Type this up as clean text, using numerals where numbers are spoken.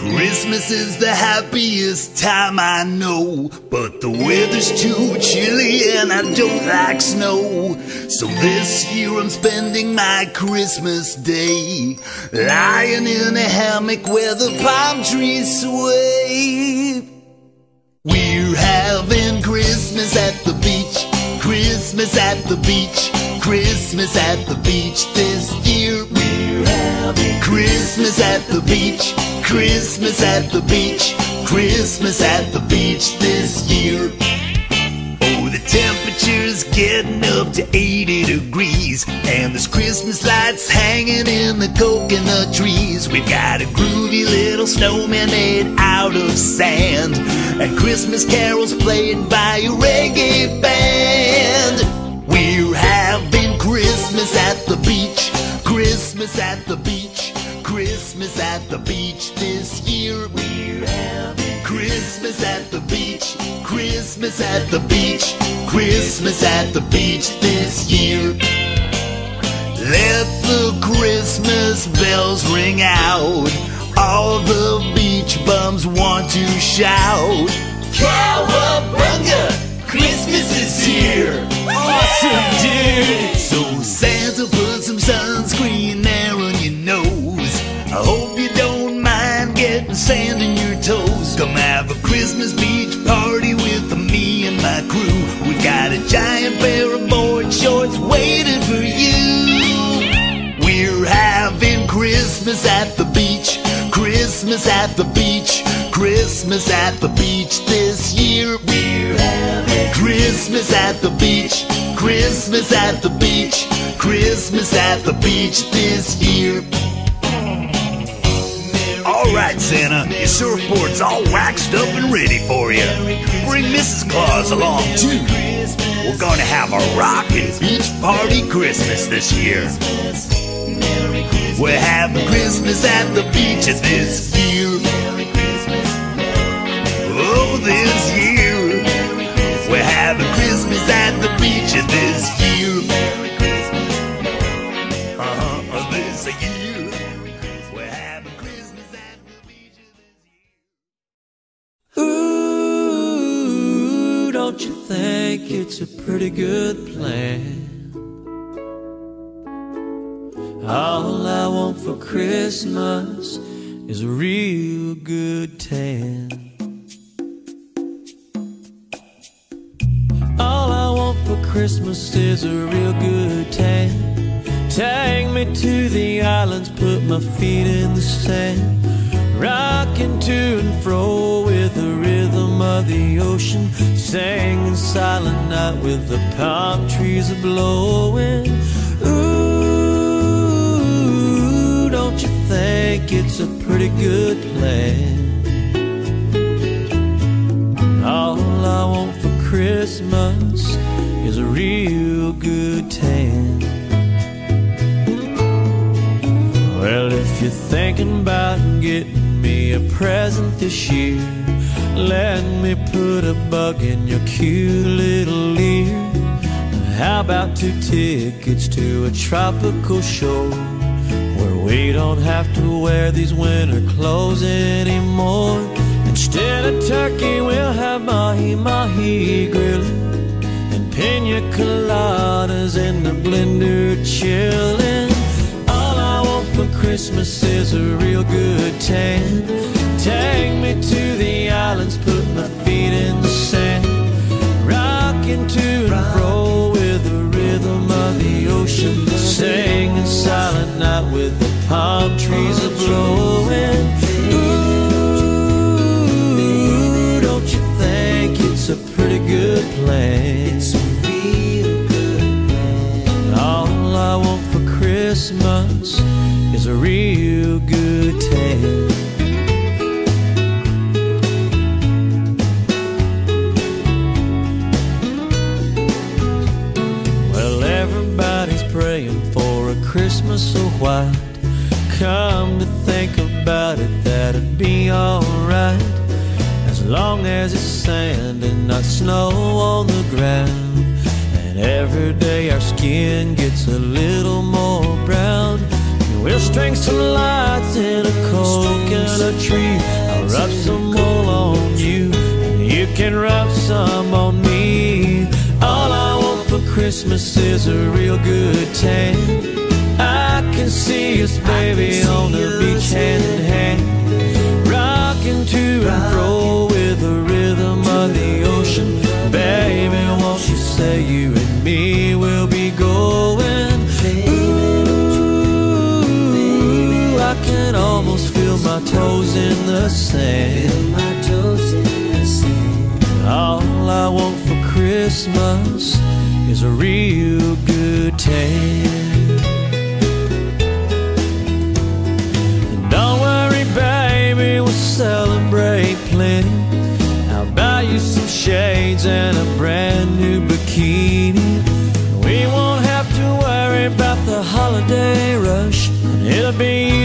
Christmas is the happiest time I know, but the weather's too chilly and I don't like snow. So this year I'm spending my Christmas day lying in a hammock where the palm trees sway. We're having Christmas at the beach, Christmas at the beach, Christmas at the beach this year. We're having Christmas at the beach, Christmas at the beach, Christmas at the beach this year. Oh, the temperature's getting up to 80 degrees, and there's Christmas lights hanging in the coconut trees. We've got a groovy little snowman made out of sand, and Christmas carols played by a reggae band. We're having Christmas at the beach, Christmas at the beach, Christmas at the beach this year. We're having Christmas at the beach, Christmas at the beach, Christmas at the beach this year. Let the Christmas bells ring out, all the beach bums want to shout, Cowabunga, Christmas is here. Awesome, dude. So Santa, put some sunscreen there on your nose. I hope you don't mind getting sand in your toes. Come have a Christmas beach party with me and my crew. We've got a giant pair of board shorts waiting for you. We're having Christmas at the beach, Christmas at the beach, Christmas at the beach this year. We're having Christmas at the beach, Christmas at the beach, Christmas at the beach this year. Alright, Santa, your surfboard's all waxed up and ready for you. Bring Mrs. Claus along too. We're gonna have a rockin' beach party Christmas this year. We're having Christmas at the beaches this year. Oh, this year. We're having Christmas at the beaches this year. This year. We're having Christmas at the beaches this year. Ooh, don't you think it's a pretty good plan? All I want for Christmas is a real good tan. All I want for Christmas is a real good tan. Take me to the islands, put my feet in the sand, rocking to and fro with the rhythm of the ocean, singing Silent Night with the palm trees a-blowing. Ooh, don't you think it's a pretty good plan? All I want for Christmas is a real good tan. Well, if you're thinking about getting me a present this year, let me put a bug in your cute little ear. How about 2 tickets to a tropical shore, where we don't have to wear these winter clothes anymore? Instead of turkey, we'll have mahi-mahi grilling and pina coladas in the blender chilling. All I want for Christmas is a real good tan. Take me to the islands, put my feet in the sand, rocking to and fro with the rhythm of the ocean, singing Silent Night with the palm trees a-blowing. Ooh, don't you think it's a pretty good plan? It's a real good plan. All I want for Christmas is a real good tan. Well, everybody's praying for a Christmas so white. Come to think about it, that'd be alright, as long as it's sand and not snow on the ground. And every day our skin gets a little more brown. We'll string some lights in a coconut tree. I'll rub some wool on you, and you can rub some on me. All I want for Christmas is a real good tan. I can see us, baby, on the beach hand in hand, rocking to and fro with the rhythm of the ocean. Baby, won't you say you and me will be going? Ooh, I can almost feel my toes in the sand. All I want for Christmas is a real good tan. And don't worry, baby, we'll celebrate plenty. I'll buy you some shades and a brand new bikini. We won't have to worry about the holiday rush, and it'll be